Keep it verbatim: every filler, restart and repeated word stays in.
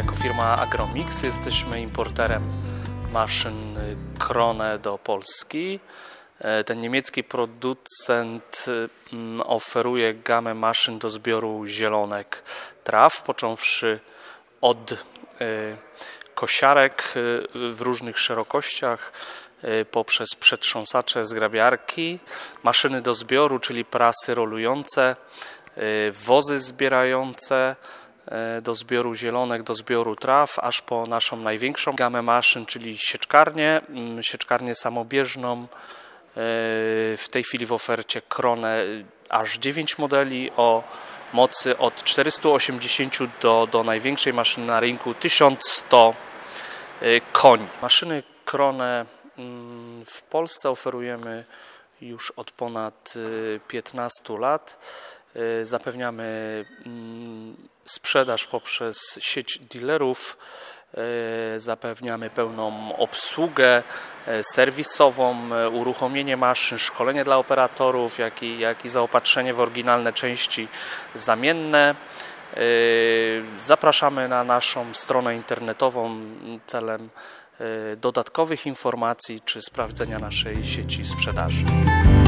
Jako firma Agromix jesteśmy importerem maszyn Krone do Polski. Ten niemiecki producent oferuje gamę maszyn do zbioru zielonek traw, począwszy od kosiarek w różnych szerokościach, poprzez przetrząsacze, zgrabiarki, maszyny do zbioru, czyli prasy rolujące, wozy zbierające do zbioru zielonek, do zbioru traw, aż po naszą największą gamę maszyn, czyli sieczkarnię, sieczkarnię samobieżną. W tej chwili w ofercie Krone aż dziewięć modeli o mocy od czterystu osiemdziesięciu do, do największej maszyny na rynku tysiąc sto koni. Maszyny Krone w Polsce oferujemy już od ponad piętnastu lat. Zapewniamy sprzedaż poprzez sieć dealerów, zapewniamy pełną obsługę serwisową, uruchomienie maszyn, szkolenie dla operatorów, jak i, jak i zaopatrzenie w oryginalne części zamienne. Zapraszamy na naszą stronę internetową celem dodatkowych informacji czy sprawdzenia naszej sieci sprzedaży.